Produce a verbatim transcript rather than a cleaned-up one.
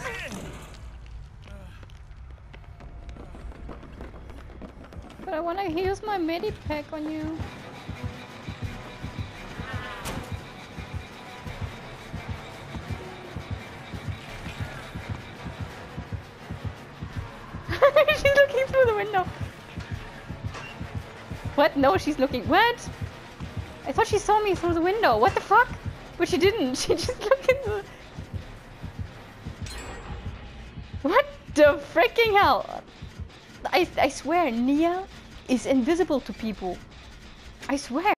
But I wanna use my medipack on you. She's looking through the window. What? No, she's looking. What? I thought she saw me through the window. What the fuck? But she didn't. She just looked into. What the freaking hell? I I swear, Nia is invisible to people. I swear.